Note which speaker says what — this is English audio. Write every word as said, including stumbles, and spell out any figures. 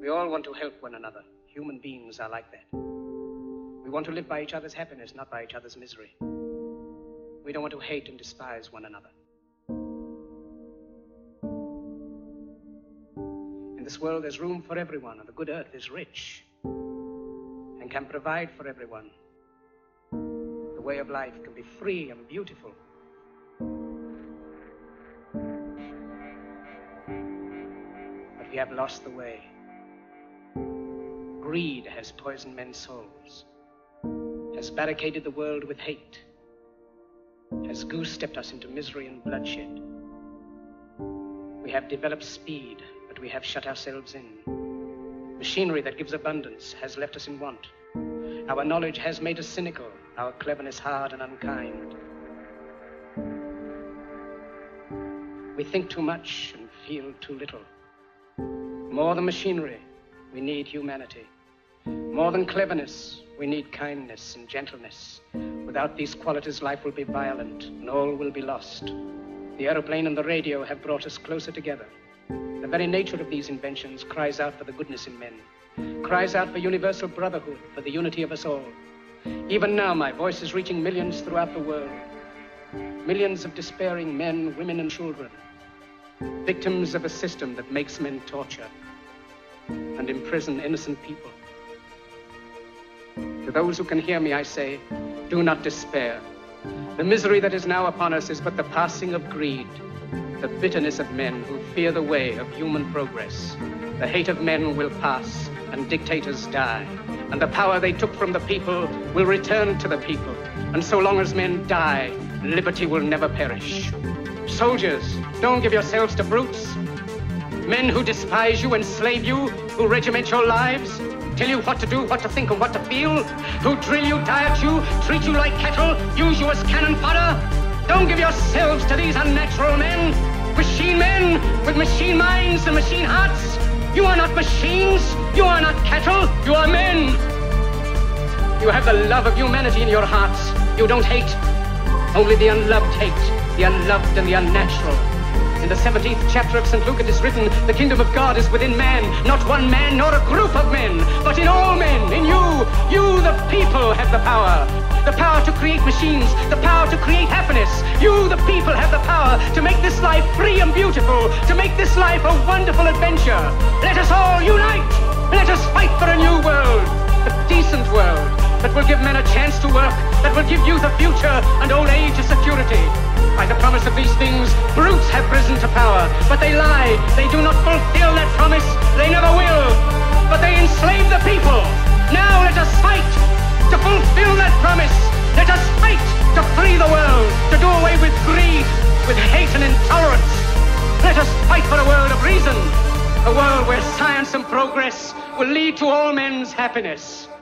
Speaker 1: We all want to help one another. Human beings are like that. We want to live by each other's happiness, not by each other's misery. We don't want to hate and despise one another. In this world, there's room for everyone, and the good earth is rich and can provide for everyone. The way of life can be free and beautiful. But we have lost the way. Greed has poisoned men's souls, has barricaded the world with hate, has goose-stepped us into misery and bloodshed. We have developed speed, but we have shut ourselves in. Machinery that gives abundance has left us in want. Our knowledge has made us cynical, our cleverness hard and unkind. We think too much and feel too little. More than machinery, we need humanity. More than cleverness, we need kindness and gentleness. Without these qualities, life will be violent and all will be lost. The aeroplane and the radio have brought us closer together. The very nature of these inventions cries out for the goodness in men, cries out for universal brotherhood, for the unity of us all. Even now, my voice is reaching millions throughout the world. Millions of despairing men, women, and children, victims of a system that makes men torture and imprison innocent people. To those who can hear me, I say, do not despair. The misery that is now upon us is but the passing of greed, the bitterness of men who fear the way of human progress. The hate of men will pass and dictators die, and the power they took from the people will return to the people. And so long as men die, liberty will never perish. Soldiers, don't give yourselves to brutes. Men who despise you, enslave you, who regiment your lives, tell you what to do, what to think, and what to feel, who drill you, diet you, treat you like cattle, use you as cannon fodder. Don't give yourselves to these unnatural men, machine men with machine minds and machine hearts. You are not machines, you are not cattle, you are men. You have the love of humanity in your hearts. You don't hate, only the unloved hate, the unloved and the unnatural. In the seventeenth chapter of Saint Luke it is written, the kingdom of God is within man, not one man nor a group of men, but in all men, in you. You, the people, have the power. The power to create machines, the power to create happiness. You, the people, have the power to make this life free and beautiful, to make this life a wonderful adventure. Let us all unite. Let us fight for a new world, a decent world that will give men a chance to work, that will give youth a future and old age a security. By the promise of these things, brutes have risen to power, but they lie. They do not fulfill that promise. They never will. But they enslave the people. Now let us fight to fulfill that promise. Let us fight to free the world, to do away with greed, with hate and intolerance. Let us fight for a world of reason, a world where science and progress will lead to all men's happiness.